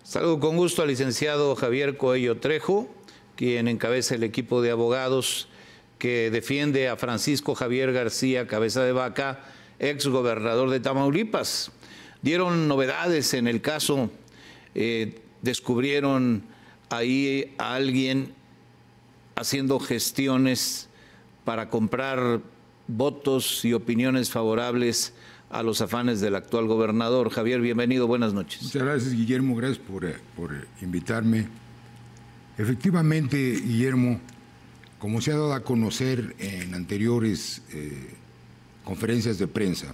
Saludo con gusto al licenciado Javier Coello Trejo, quien encabeza el equipo de abogados que defiende a Francisco Javier García Cabeza de Vaca, ex gobernador de Tamaulipas. Dieron novedades en el caso, descubrieron ahí a alguien haciendo gestiones para comprar votos y opiniones favorables a los afanes del actual gobernador. Javier, bienvenido, buenas noches. Muchas gracias, Guillermo, gracias por invitarme. Efectivamente, Guillermo, como se ha dado a conocer en anteriores conferencias de prensa,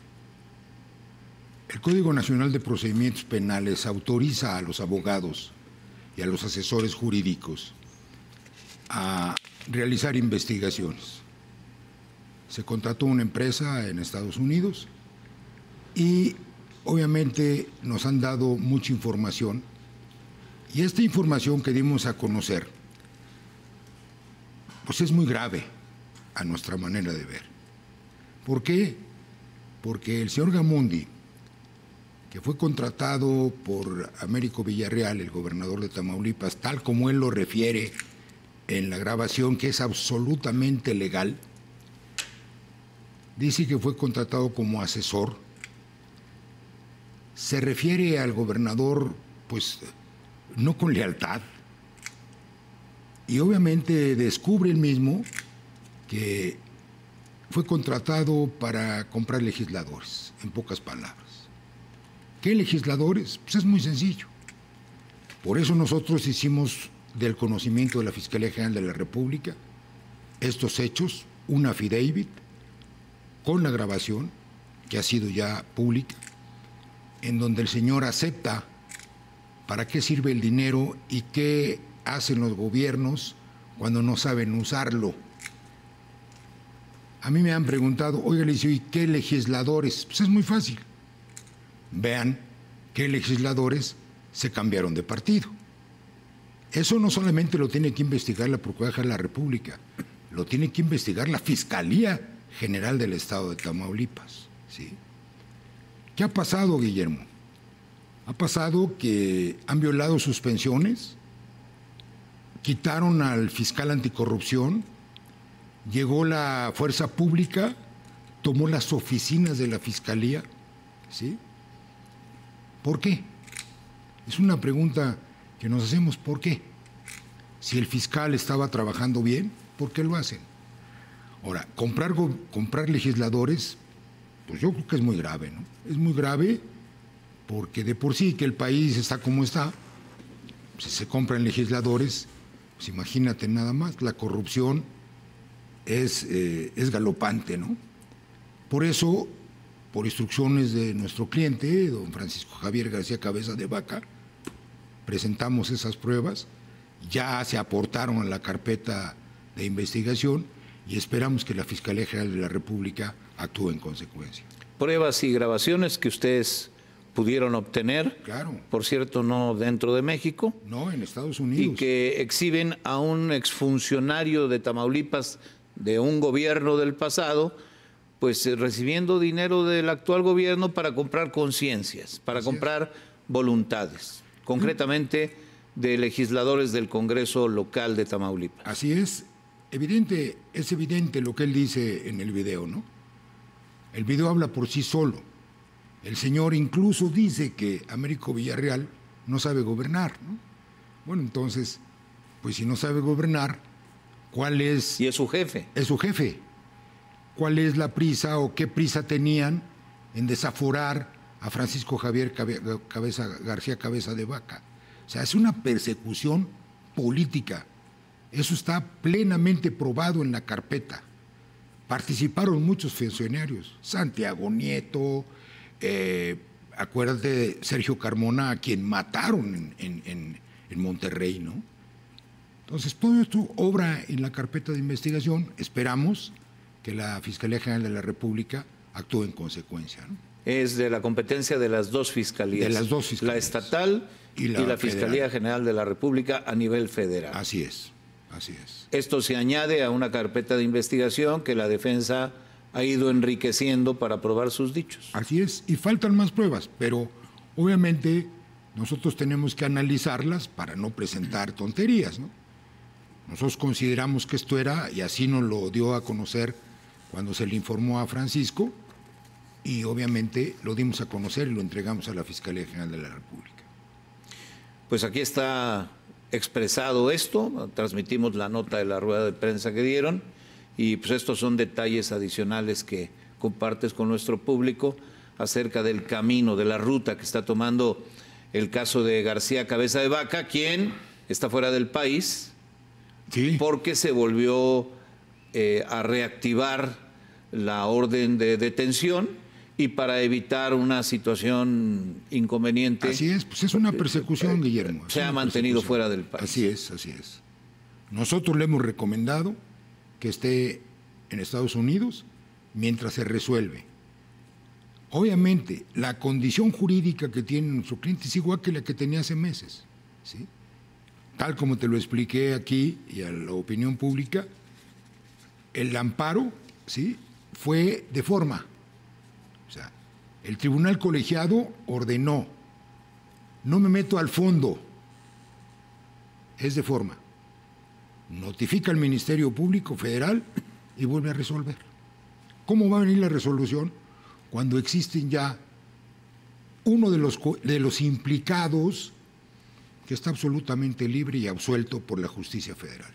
el Código Nacional de Procedimientos Penales autoriza a los abogados y a los asesores jurídicos a realizar investigaciones. Se contrató una empresa en Estados Unidos y obviamente nos han dado mucha información, y esta información que dimos a conocer pues es muy grave a nuestra manera de ver. ¿Por qué? Porque el señor Gamundi, que fue contratado por Américo Villarreal, el gobernador de Tamaulipas, tal como él lo refiere en la grabación, que es absolutamente legal, dice que fue contratado como asesor. Se refiere al gobernador, pues, no con lealtad. Y obviamente descubre él mismo que fue contratado para comprar legisladores, en pocas palabras. ¿Qué legisladores? Pues es muy sencillo. Por eso nosotros hicimos del conocimiento de la Fiscalía General de la República estos hechos, un affidavit con la grabación, que ha sido ya pública, en donde el señor acepta para qué sirve el dinero y qué hacen los gobiernos cuando no saben usarlo. A mí me han preguntado, oiga, le dice, ¿y qué legisladores? Pues es muy fácil. Vean qué legisladores se cambiaron de partido. Eso no solamente lo tiene que investigar la Procuraduría de la República, lo tiene que investigar la Fiscalía General del Estado de Tamaulipas, ¿sí? ¿Qué ha pasado, Guillermo? Ha pasado que han violado sus pensiones, quitaron al fiscal anticorrupción, llegó la fuerza pública, tomó las oficinas de la Fiscalía, ¿sí? ¿Por qué? Es una pregunta que nos hacemos, ¿por qué? Si el fiscal estaba trabajando bien, ¿por qué lo hacen? Ahora, comprar legisladores, pues yo creo que es muy grave, ¿no? Es muy grave porque de por sí que el país está como está, si se compran legisladores, pues imagínate nada más, la corrupción es galopante, ¿no? Por eso, por instrucciones de nuestro cliente, don Francisco Javier García Cabeza de Vaca, presentamos esas pruebas, ya se aportaron a la carpeta de investigación y esperamos que la Fiscalía General de la República actúe en consecuencia. Pruebas y grabaciones que ustedes pudieron obtener, claro, por cierto, no dentro de México. No, en Estados Unidos. Y que exhiben a un exfuncionario de Tamaulipas de un gobierno del pasado, pues recibiendo dinero del actual gobierno para comprar conciencias, para comprar voluntades, concretamente de legisladores del Congreso local de Tamaulipas. Así es evidente lo que él dice en el video, ¿no? El video habla por sí solo. El señor incluso dice que Américo Villarreal no sabe gobernar, ¿no? Bueno, entonces, pues si no sabe gobernar, ¿cuál es? Y es su jefe. Es su jefe. ¿Cuál es la prisa o qué prisa tenían en desaforar a Francisco Javier García Cabeza de Vaca? O sea, es una persecución política. Eso está plenamente probado en la carpeta. Participaron muchos funcionarios, Santiago Nieto, acuérdate de Sergio Carmona, a quien mataron en Monterrey, ¿no? Entonces, todo esto obra en la carpeta de investigación. Esperamos que la Fiscalía General de la República actúe en consecuencia, ¿no? Es de la competencia de las dos fiscalías. De las dos fiscalías. La estatal y la Fiscalía General de la República a nivel federal. Así es, así es. Esto se añade a una carpeta de investigación que la defensa ha ido enriqueciendo para probar sus dichos. Así es, y faltan más pruebas, pero obviamente nosotros tenemos que analizarlas para no presentar tonterías, ¿no? Nosotros consideramos que esto era, y así nos lo dio a conocer cuando se le informó a Francisco, y obviamente lo dimos a conocer y lo entregamos a la Fiscalía General de la República. Pues aquí está expresado esto, transmitimos la nota de la rueda de prensa que dieron, y pues estos son detalles adicionales que compartes con nuestro público acerca del camino, de la ruta que está tomando el caso de García Cabeza de Vaca, quien está fuera del país, sí, porque se volvió a reactivar la orden de detención y para evitar una situación inconveniente. Así es, pues es una persecución, Guillermo. Se ha mantenido fuera del país. Así es, así es. Nosotros le hemos recomendado que esté en Estados Unidos mientras se resuelve. Obviamente, la condición jurídica que tiene nuestro cliente es igual que la que tenía hace meses, ¿sí? Tal como te lo expliqué aquí y a la opinión pública, el amparo, ¿sí?, fue de forma. O sea, el tribunal colegiado ordenó, no me meto al fondo, es de forma. Notifica al Ministerio Público Federal y vuelve a resolver. ¿Cómo va a venir la resolución cuando existen ya uno de los implicados que está absolutamente libre y absuelto por la justicia federal?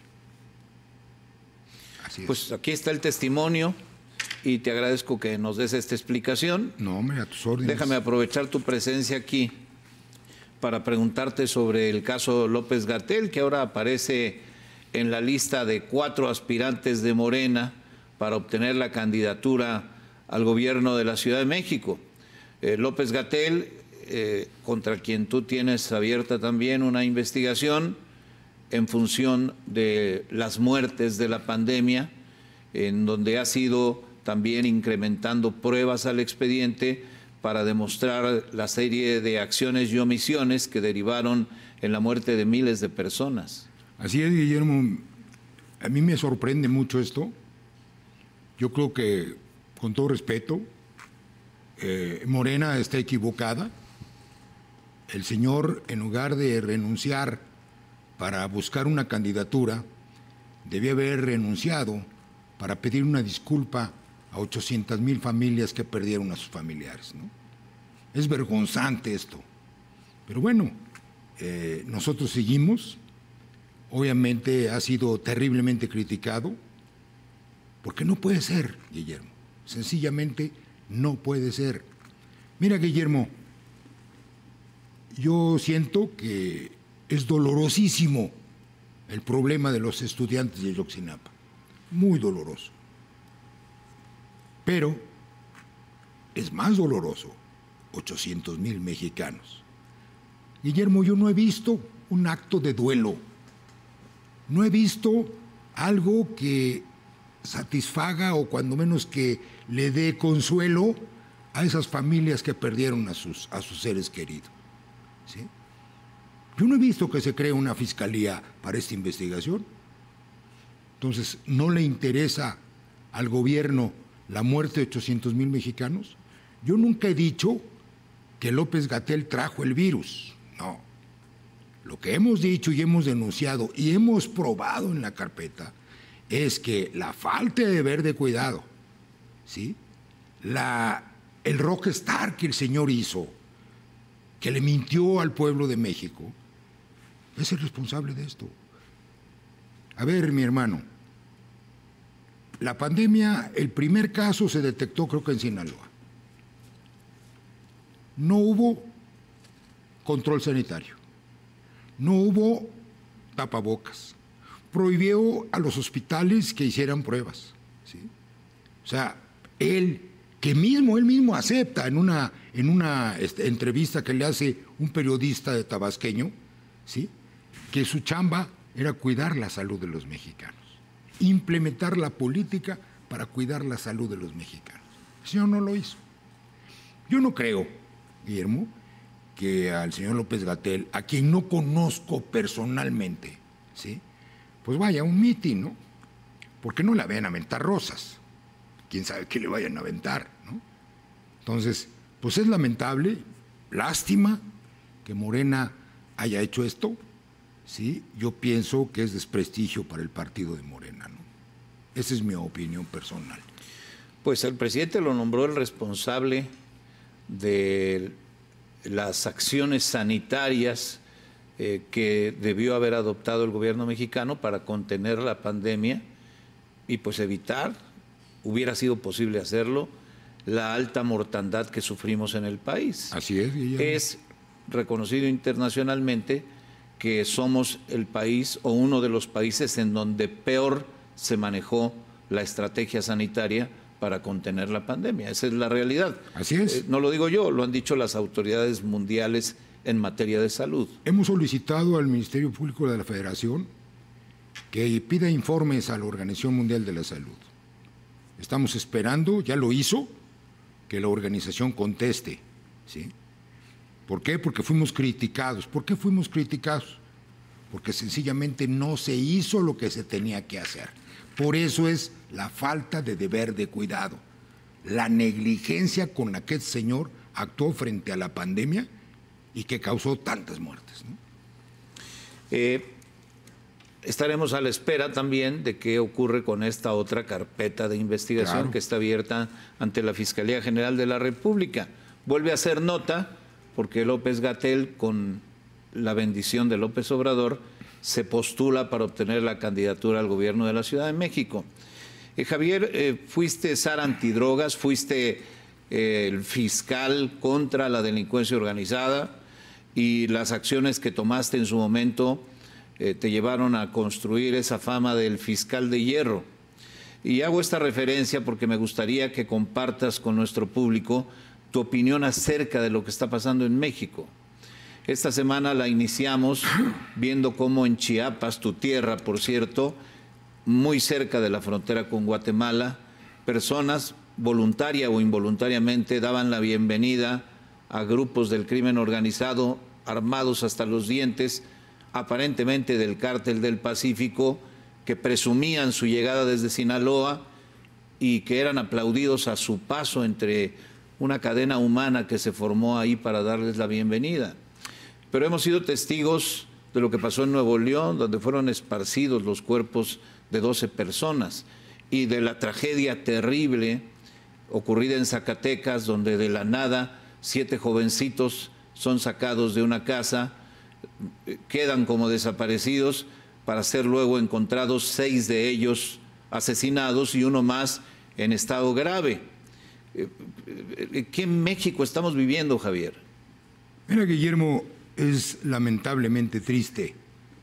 Así es. Pues aquí está el testimonio y te agradezco que nos des esta explicación. No, hombre, a tus órdenes. Déjame aprovechar tu presencia aquí para preguntarte sobre el caso López-Gatell, que ahora aparece en la lista de 4 aspirantes de Morena para obtener la candidatura al gobierno de la Ciudad de México. López-Gatell, contra quien tú tienes abierta también una investigación en función de las muertes de la pandemia, en donde ha sido también incrementando pruebas al expediente para demostrar la serie de acciones y omisiones que derivaron en la muerte de miles de personas. Así es, Guillermo. A mí me sorprende mucho esto. Yo creo que, con todo respeto, Morena está equivocada. El señor, en lugar de renunciar para buscar una candidatura, debía haber renunciado para pedir una disculpa a 800,000 familias que perdieron a sus familiares, ¿no? Es vergonzante esto. Pero bueno, nosotros seguimos. Obviamente ha sido terriblemente criticado, porque no puede ser, Guillermo. Sencillamente no puede ser. Mira, Guillermo, yo siento que es dolorosísimo el problema de los estudiantes de Ayotzinapa. Muy doloroso. Pero es más doloroso 800,000 mexicanos. Guillermo, yo no he visto un acto de duelo. No he visto algo que satisfaga o cuando menos que le dé consuelo a esas familias que perdieron a sus seres queridos, ¿sí? Yo no he visto que se cree una fiscalía para esta investigación. Entonces, ¿no le interesa al gobierno la muerte de 800,000 mexicanos? Yo nunca he dicho que López-Gatell trajo el virus, no. Lo que hemos dicho y hemos denunciado y hemos probado en la carpeta es que la falta de deber de cuidado, ¿sí?, el rockstar que el señor hizo, que le mintió al pueblo de México, es el responsable de esto. A ver, mi hermano, la pandemia, el primer caso se detectó creo que en Sinaloa. No hubo control sanitario. No hubo tapabocas. Prohibió a los hospitales que hicieran pruebas, ¿sí? O sea, él mismo acepta en una entrevista que le hace un periodista de tabasqueño, ¿sí?, que su chamba era cuidar la salud de los mexicanos, implementar la política para cuidar la salud de los mexicanos. El señor no lo hizo. Yo no creo, Guillermo, que al señor López-Gatell, a quien no conozco personalmente, ¿sí?, pues vaya a un mitin, ¿no? Porque no le vayan a aventar rosas. Quién sabe qué le vayan a aventar, ¿no? Entonces, pues es lamentable, lástima, que Morena haya hecho esto, ¿sí? Yo pienso que es desprestigio para el partido de Morena, ¿no? Esa es mi opinión personal. Pues el presidente lo nombró el responsable de las acciones sanitarias que debió haber adoptado el gobierno mexicano para contener la pandemia y pues evitar, hubiera sido posible hacerlo, la alta mortandad que sufrimos en el país. Así es, Guillermo. Es reconocido internacionalmente que somos el país o uno de los países en donde peor se manejó la estrategia sanitaria para contener la pandemia. Esa es la realidad. Así es. No lo digo yo, lo han dicho las autoridades mundiales en materia de salud. Hemos solicitado al Ministerio Público de la Federación que pida informes a la Organización Mundial de la Salud. Estamos esperando, ya lo hizo, que la organización conteste, ¿sí? ¿Por qué? Porque fuimos criticados. ¿Por qué fuimos criticados? Porque sencillamente no se hizo lo que se tenía que hacer. Por eso es la falta de deber de cuidado, la negligencia con la que el señor actuó frente a la pandemia y que causó tantas muertes, ¿no? Estaremos a la espera también de qué ocurre con esta otra carpeta de investigación, claro, que está abierta ante la Fiscalía General de la República. Vuelve a ser nota porque López-Gatell, con la bendición de López Obrador, se postula para obtener la candidatura al gobierno de la Ciudad de México. Javier, fuiste SAR antidrogas, fuiste el fiscal contra la delincuencia organizada y las acciones que tomaste en su momento te llevaron a construir esa fama del fiscal de hierro. Y hago esta referencia porque me gustaría que compartas con nuestro público tu opinión acerca de lo que está pasando en México. Esta semana la iniciamos viendo cómo en Chiapas, tu tierra, por cierto, muy cerca de la frontera con Guatemala, personas voluntaria o involuntariamente daban la bienvenida a grupos del crimen organizado armados hasta los dientes, aparentemente del Cártel del Pacífico, que presumían su llegada desde Sinaloa y que eran aplaudidos a su paso entre una cadena humana que se formó ahí para darles la bienvenida. Pero hemos sido testigos de lo que pasó en Nuevo León, donde fueron esparcidos los cuerpos de 12 personas, y de la tragedia terrible ocurrida en Zacatecas, donde de la nada 7 jovencitos son sacados de una casa, quedan como desaparecidos para ser luego encontrados 6 de ellos asesinados y uno más en estado grave. ¿Qué México estamos viviendo, Javier? Mira, Guillermo, es lamentablemente triste.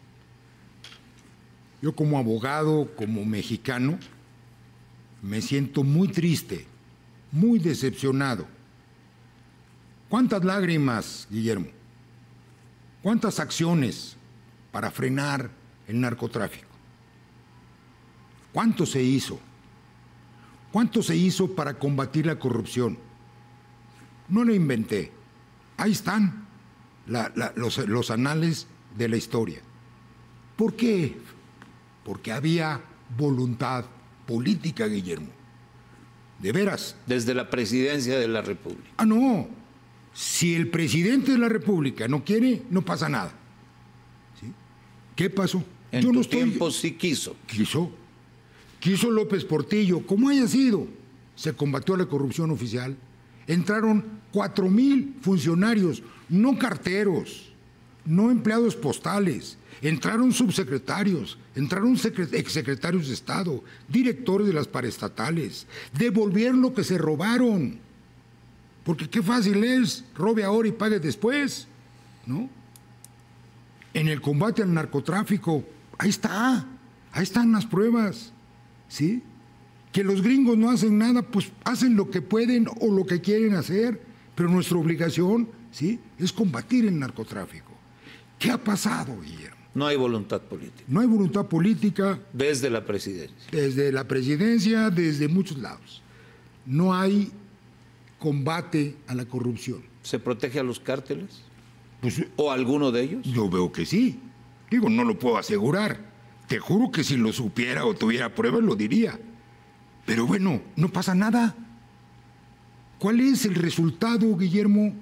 Yo como abogado, como mexicano, me siento muy triste, muy decepcionado. ¿Cuántas lágrimas, Guillermo? ¿Cuántas acciones para frenar el narcotráfico? ¿Cuánto se hizo? ¿Cuánto se hizo para combatir la corrupción? No lo inventé. Ahí están los anales de la historia. ¿Por qué? Porque había voluntad política, Guillermo. De veras. Desde la presidencia de la República. Ah, no. Si el presidente de la República no quiere, no pasa nada. ¿Sí? ¿Qué pasó? En tu tiempo sí quiso. Quiso López Portillo, como haya sido. Se combatió la corrupción oficial. Entraron 4,000 funcionarios, no carteros, no empleados postales. Entraron subsecretarios, entraron exsecretarios de Estado, directores de las paraestatales. Devolvieron lo que se robaron. Porque qué fácil es, robe ahora y pague después, ¿no? En el combate al narcotráfico, ahí están las pruebas, ¿sí? Que los gringos no hacen nada, pues hacen lo que pueden o lo que quieren hacer, pero nuestra obligación, ¿sí?, es combatir el narcotráfico. ¿Qué ha pasado, Guillermo? No hay voluntad política. No hay voluntad política. Desde la presidencia. Desde la presidencia, desde muchos lados. No hay combate a la corrupción. ¿Se protege a los cárteles? Pues, ¿o alguno de ellos? Yo veo que sí. Digo, no lo puedo asegurar. Te juro que si lo supiera o tuviera pruebas lo diría. Pero bueno, no pasa nada. ¿Cuál es el resultado, Guillermo?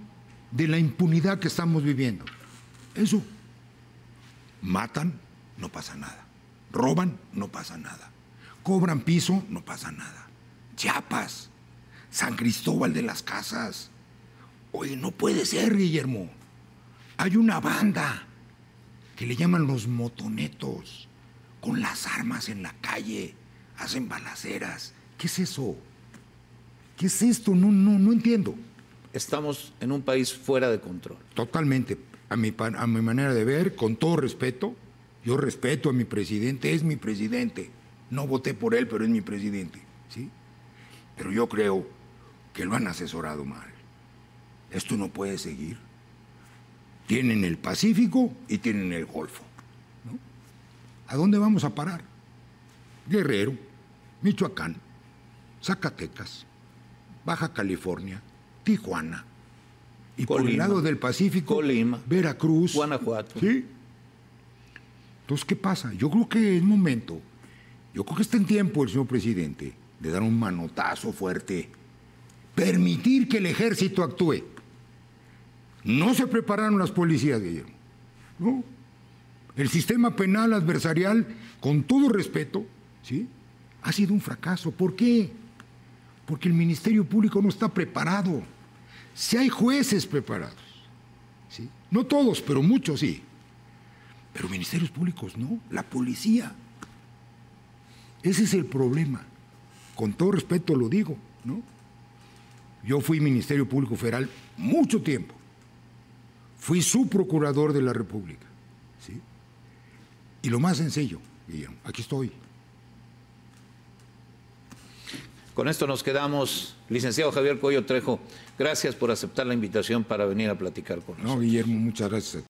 de la impunidad que estamos viviendo. Eso. Matan, no pasa nada. Roban, no pasa nada. Cobran piso, no pasa nada. Chiapas, San Cristóbal de las Casas. Oye, no puede ser, Guillermo. Hay una banda que le llaman los motonetos, con las armas en la calle, hacen balaceras. ¿Qué es eso? ¿Qué es esto? No entiendo. Estamos en un país fuera de control. Totalmente. A mi manera de ver, con todo respeto, yo respeto a mi presidente, es mi presidente. No voté por él, pero es mi presidente, ¿sí? Pero yo creo que lo han asesorado mal. Esto no puede seguir. Tienen el Pacífico y tienen el Golfo, ¿no? ¿A dónde vamos a parar? Guerrero, Michoacán, Zacatecas, Baja California, Tijuana, y Colima, por el lado del Pacífico, Colima, Veracruz, Guanajuato. ¿Sí? Entonces, ¿qué pasa? Yo creo que es momento, yo creo que está en tiempo el señor presidente de dar un manotazo fuerte, permitir que el ejército actúe. No se prepararon las policías, Guillermo. No. El sistema penal adversarial, con todo respeto, ¿sí?, ha sido un fracaso. ¿Por qué? Porque el Ministerio Público no está preparado. Si hay jueces preparados, ¿sí?, no todos, pero muchos sí. Pero ministerios públicos no, la policía. Ese es el problema. Con todo respeto lo digo, ¿no? Yo fui Ministerio Público Federal mucho tiempo. Fui subprocurador de la República, ¿sí? Y lo más sencillo, Guillermo, aquí estoy. Con esto nos quedamos. Licenciado Javier Coello Trejo, gracias por aceptar la invitación para venir a platicar con nosotros. No, Guillermo, muchas gracias.